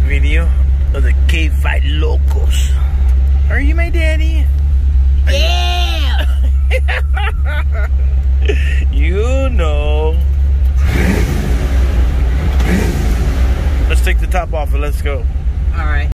video of the cave fight locals. Are you my daddy? Yeah! You know. Let's take the top off and let's go. Alright.